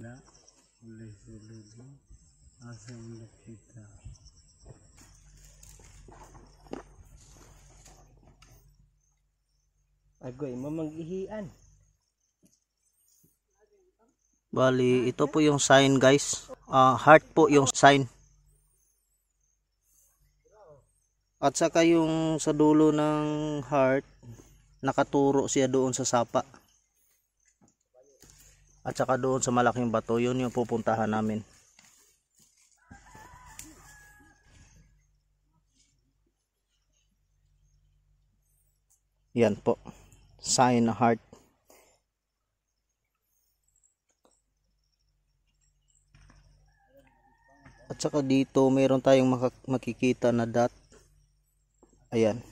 Wala, ulit-ulit mo. Asa ulit kita. Agoy, mamanggihian. Bali, ito po yung sign guys. Heart po yung sign. At saka yung sa dulo ng heart, nakaturo siya doon sa sapa. At saka doon sa malaking bato, yun yung pupuntahan namin. Yan po. Sign na heart. At saka dito meron tayong makikita na dot. Ayan.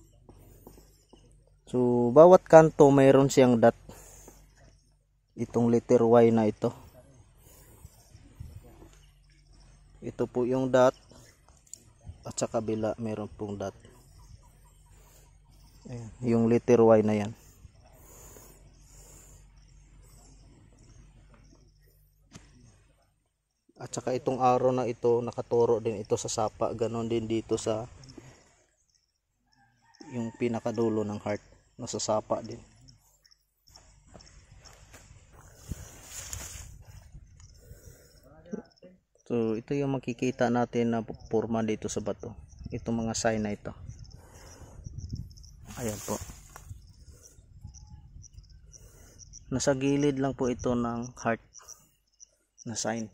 So bawat kanto mayroon siyang dot. Itong letter Y na ito. Ito po yung dot. At sa kabila meron pong dot. Ayan. Yung letter Y na yan. At saka itong arrow na ito, nakaturo din ito sa sapa. Ganon din dito sa yung pinakadulo ng heart. Nasa sapa din. So ito yung makikita natin na porma dito sa bato. Itong mga sign na ito. Ayan po. Nasa gilid lang po ito ng heart na sign.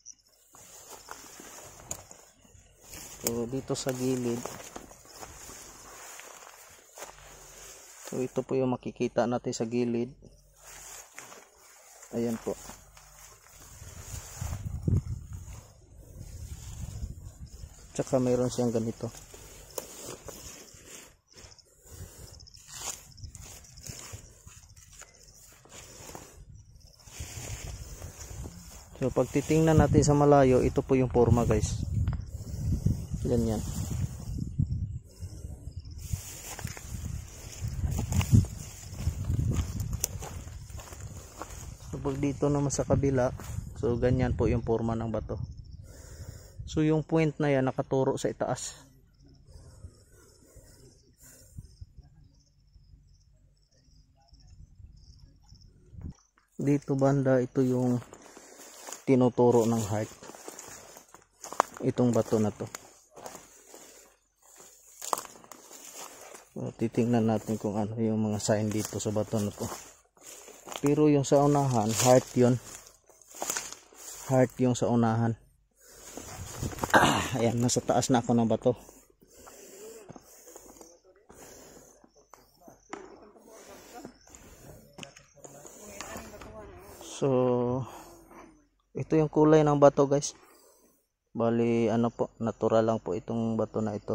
So dito sa gilid, so ito po yung makikita natin sa gilid. Ayan po. Tsaka mayroon siyang ganito. So pag titingnan natin sa malayo, ito po yung forma guys. Ganyan. So pag dito naman sa kabila, so ganyan po yung forma ng bato. So yung point na yan nakaturo sa itaas. Dito banda, ito yung tinuturo ng heart. Itong bato na to. So, titingnan natin kung ano yung mga sign dito sa bato na to. Pero yung sa unahan, heart yun. Heart yung sa unahan. Ayan, nasa taas na ako ng bato. So, ito yung kulay ng bato guys. Bali, ano po, natural lang po itong bato na ito.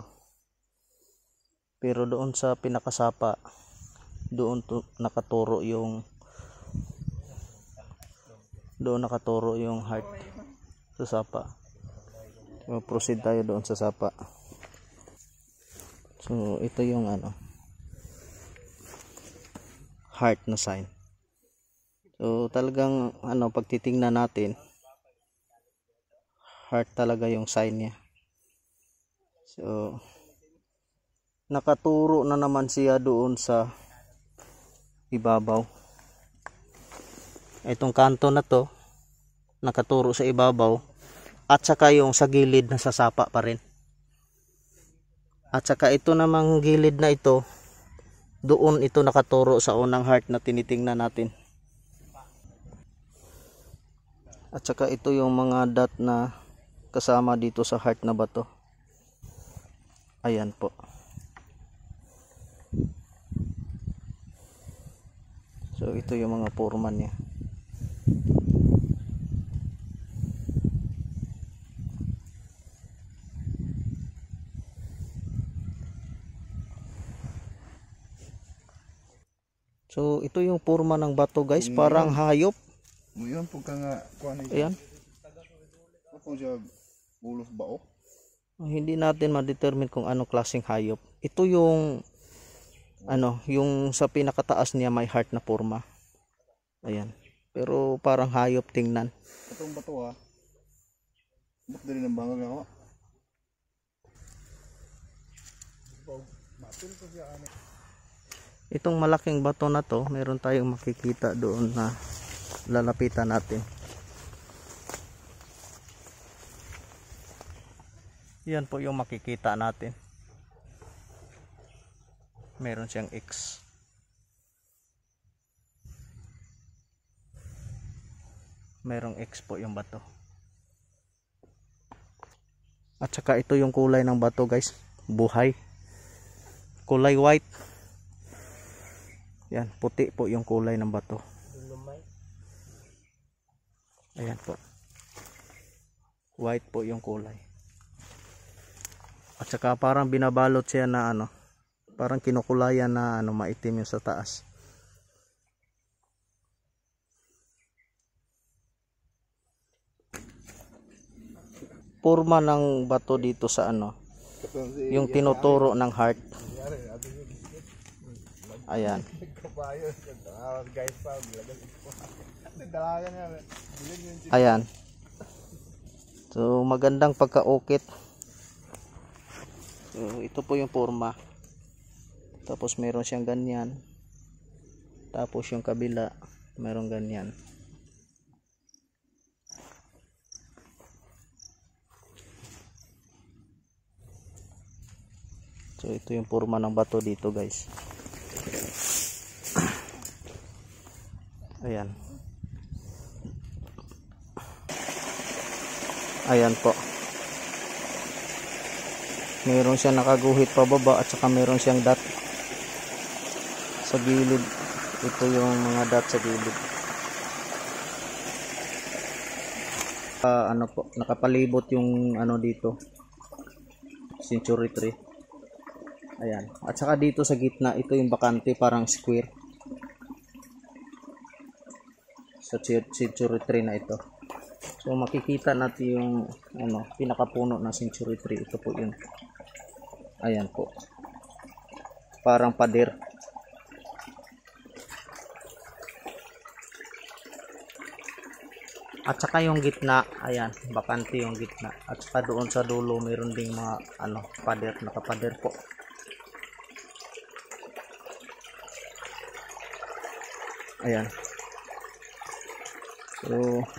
Pero doon sa pinakasapa, doon nakaturo yung heart sa sapa. So, proceed tayo doon sa sapa. So ito yung heart na sign. So talagang pag titingnan natin, heart talaga yung sign niya. So nakaturo na naman siya doon sa ibabaw. Itong kanto na to nakaturo sa ibabaw, at saka yung sa gilid na sasapa pa rin. At saka ito namang gilid na ito, doon ito nakaturo sa unang heart na tinitingnan natin. At saka ito yung mga dot na kasama dito sa heart na bato. Ayan po. So ito yung mga forma niya. So ito yung forma ng bato guys, parang hayop. Ngayon pagka nga kuan ito. Ayan. Ako siya ulos bao. Hindi natin ma-determine kung anong klaseng hayop. Ito yung yung sa pinakataas niya may heart na forma. Ayan. Pero parang hayop tingnan. Itong bato ha. Ba't din ng bangag ako? Itong malaking bato na to, meron tayong makikita doon na lalapitan natin. Yan po yung makikita natin. Meron siyang X. Merong X po yung bato. At saka ito yung kulay ng bato guys. Buhay. Kulay white. Yan, puti po yung kulay ng bato. Ayan po. White po yung kulay. At saka parang binabalot siya na ano, parang kinukulayan na ano, maitim yung sa taas. Porma ng bato dito sa ano, yung tinuturo ng heart. Ayan. Ayan. So magandang pagkaukit. So ito po yung porma. Tapos meron siyang ganyan. Tapos yung kabila meron ganyan. So ito yung porma ng bato dito guys. Ayan. Ayan po. Meron siyang nakaguhit pababa at saka meron siyang dot sa gilid. Ito yung mga dot sa gilid. Ano po, nakapalibot yung ano dito. Century tree. Ayan. At saka dito sa gitna, ito yung bakante, parang square. Sa century tree na ito. So makikita natin yung ano, pinakapuno ng century tree. Ito po yun. Ayan po. Parang pader. At saka yung gitna, ayan, bakante yung gitna. At saka doon sa dulo, mayroon ding mga ano, pader, nakapader po. Ayan. So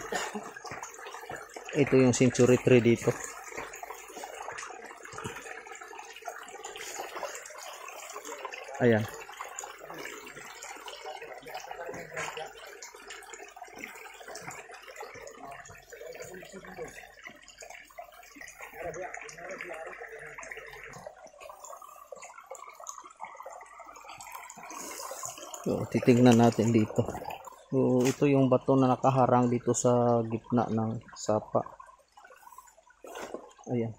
ito yung century tree dito. Ayan. So titingnan natin dito. So ito yung bato na nakaharang dito sa gitna ng sapa. Ayan.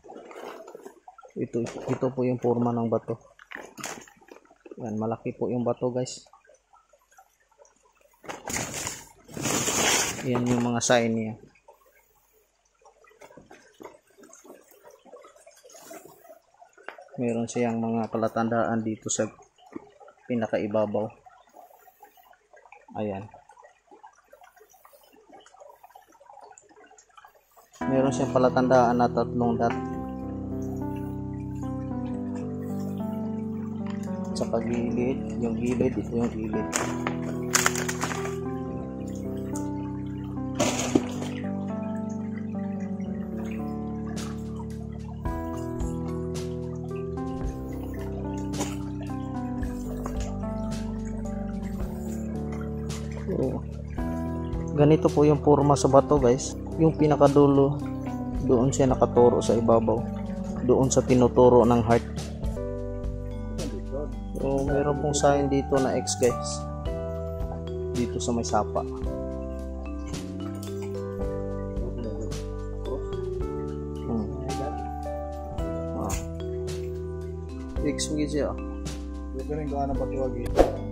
Ito po yung forma ng bato. Ayan, malaki po yung bato guys. Ayan yung mga sign niya. Meron siyang mga palatandaan dito sa pinakaibabaw. Ayan. Meron siyang palatandaan na 3 dot. Sa pagilid, yung gilid, ito yung gilid. So, ganito po yung forma sa bato guys. Yung pinakadulo, doon siya nakaturo sa ibabaw. Doon sa tinuturo ng heart. So, meron pong sign dito na X guys. Dito sa may sapa. X mo siya. Ito rin gawa ng batuwag eh.